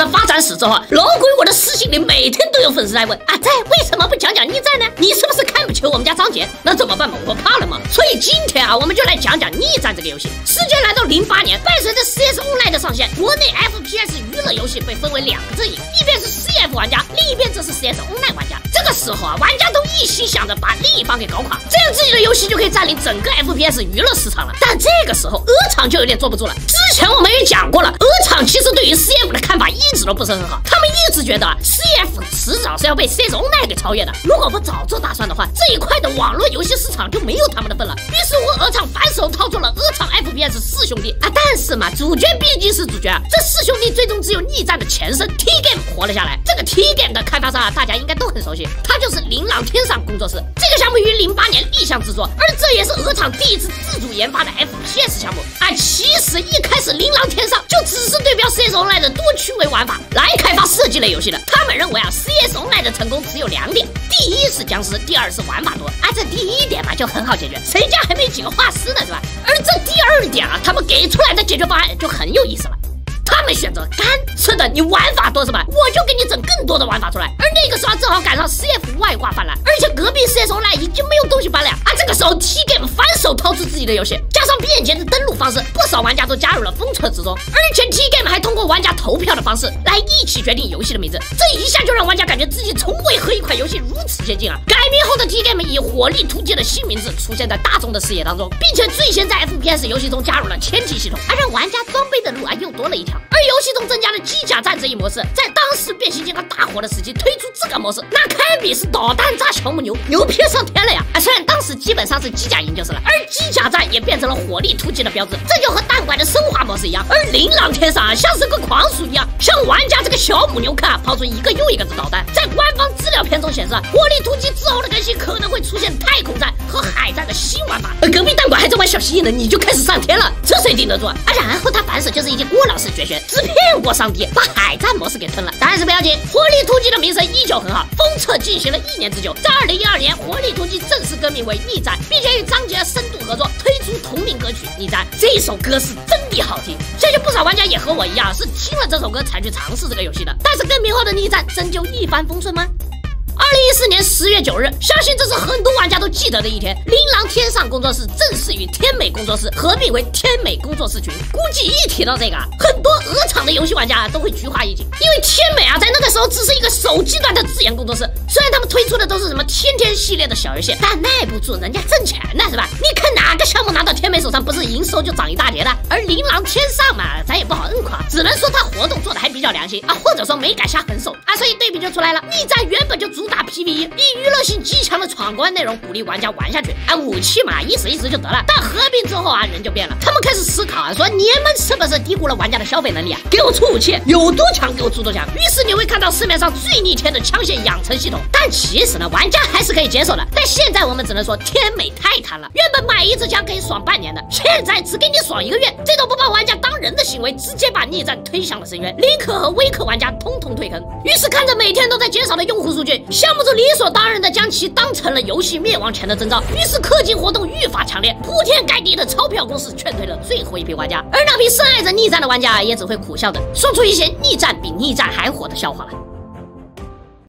的发展史之后，老鬼我的私信里每天都有粉丝来问阿仔为什么不讲讲逆战呢？你是不是看不起我们家张杰？那怎么办嘛？我怕了嘛。所以今天啊，我们就来讲讲逆战这个游戏。时间来到08年，伴随着 CS Online 的上线，国内 FPS 娱乐游戏被分为2个阵营，一边是 CF 玩家，另一边则是 CS Online 玩家。这个时候啊，玩家都一心想着把另一方给搞垮，这样自己的游戏就可以占领整个 FPS 娱乐市场了。但这个时候，鹅厂就有点坐不住了。之前我们也讲过了，鹅厂其实对于 CF 的看法一直都不是很好，他们一直觉得啊 CF 迟早是要被 CS Online 给超越的。如果不早做打算的话，这一块的网络游戏市场就没有他们的份了。于是乎，鹅厂反手操作了鹅厂 FPS 4兄弟啊，但是嘛，主角毕竟是主角啊，这4兄弟最终只有逆战的前身 T Game 活了下来。这个 T Game 的开发商啊，大家应该都很熟悉，它就是琳琅天上工作室。这个项目于08年立项制作，而这也是鹅厂第一次自主研发的 FPS 项目啊。其实一开始琳琅天上就只是对标 CS Online 的多区位玩法来开发射击类游戏的。他们认为啊 CS Online 的成功只有2点，第一是僵尸，第二是玩法多啊。这第一点嘛就很好解决，谁家还没几个画师呢，是吧？而这第二点啊，他们给出来的解决方案就很有意思了。他们选择干，是的，你玩法多是吧？我就给你整更多的玩法出来。而那个时候正好赶上 CF 外挂泛滥，而且隔壁 CS Online 已经没有东西搬了呀！啊，这个时候 T Game 反手掏出自己的游戏，加上便捷的登录方式，不少玩家都加入了封测之中。而且 T Game 还通过玩家投票的方式来一起决定游戏的名字，这一下就让玩家感觉自己从未和一款游戏如此接近啊！改名后的 T Game 以火力突击的新名字出现在大众的视野当中，并且最先在 FPS 游戏中加入了前提系统，让玩家装备的路又多了一条。而游戏中增加了机甲战这一模式，在当时变形金刚大火的时期推出这个模式，那堪比是导弹炸小母牛，牛逼上天了呀！虽然当时基本上是机甲赢就是了，而机甲战也变成了火力突击的标志，这就和弹管的升华模式一样。而琳琅天上啊，像是个狂鼠一样，向玩家这个小母牛看抛出一个又一个的导弹。在官方资料片中显示，火力突击之后的更新可能会出现太空战和海战的新玩法。而隔壁弹管还在玩小蜥蜴呢，你就开始上天了，这谁顶得住啊？然后他反手就是一记郭老师绝学，只骗过上帝，把海战模式给吞了。但是不要紧，火力突击的名声依旧很好，封测进行了1年之久。在2012年，火力突击正式更名为逆战，并且与张杰深度合作推出同名歌曲《逆战》。这首歌是真的好听，相信不少玩家也和我一样，是听了这首歌才去尝试这个游戏的。但是更名后的逆战真就一帆风顺吗？2014年10月9日，相信这是很多玩家都记得的一天。琳琅天上工作室正式与天美工作室合并为天美工作室群。估计一提到这个很多鹅厂的游戏玩家都会菊花一紧，因为天美在那个时候只是一个手机端的自研工作室。虽然他们推出的都是什么天天系列的小游戏，但耐不住人家挣钱呢，是吧？你看哪个项目拿到天美手上不是营收就涨一大截的？而琳琅天上嘛，咱也不好摁垮，只能说他活动做的还比较良心或者说没敢下狠手所以对比就出来了。逆战原本就主打 PVE， 以娱乐性极强的闯关内容鼓励玩家玩下去武器嘛一时一时就得了。但合并之后人就变了，他们开始思考说你们是不是低估了玩家的消费能力给我出武器，有多强给我出多强。于是你会看到市面上最逆天的枪械养成系统，但其实呢玩家还是可以接受的。但现在我们只能说天美太贪了，原本买一支枪可以爽半年的，现在只给你爽1个月。这种不把玩家当人的行为，直接把逆战推向了深渊，零氪和微氪玩家通通退坑。于是看着每天都在减少的用户数据，项目组理所当然的将其当成了游戏灭亡前的征兆。于是氪金活动愈发强烈，铺天盖地的钞票攻势劝退了最后一批玩家，而那批深爱着逆战的玩家也只会苦笑的说出一些逆战比逆战还火的笑话了。